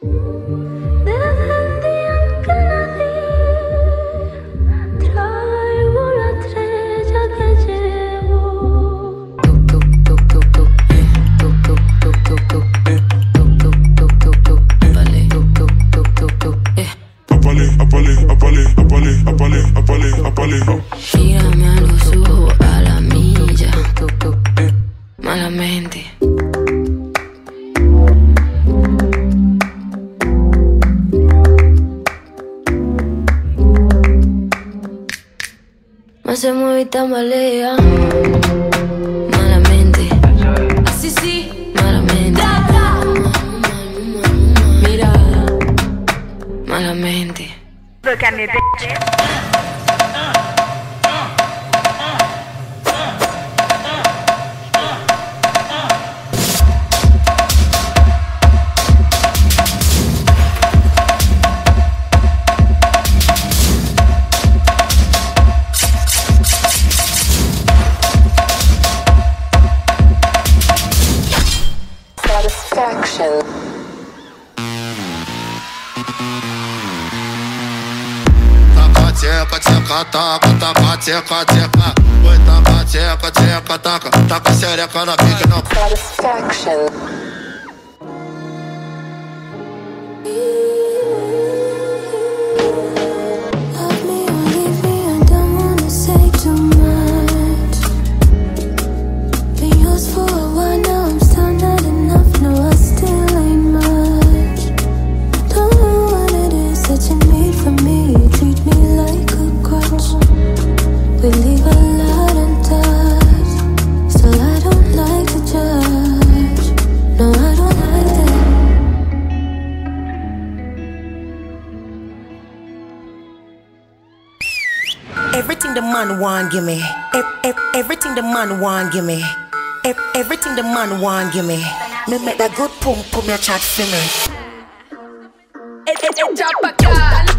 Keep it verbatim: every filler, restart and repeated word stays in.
Mírame a los ojos a la milla, malamente. Más se mueve y tambalea, malamente. Así sí, malamente. Mira, malamente. Look at me, bitch. Satisfaction. Teka, teka, taca, taca, teka, teka. Oi, taca, teka, teka, taca. Taca xereca na pica, não. Satisfaction. We leave a lot untouched. Still I don't like to judge. No, I don't like that. Everything the man want give me. E e everything the man want give me. E everything the man want give me. Me make that good pum pum your chat for me. Echa pa' acá.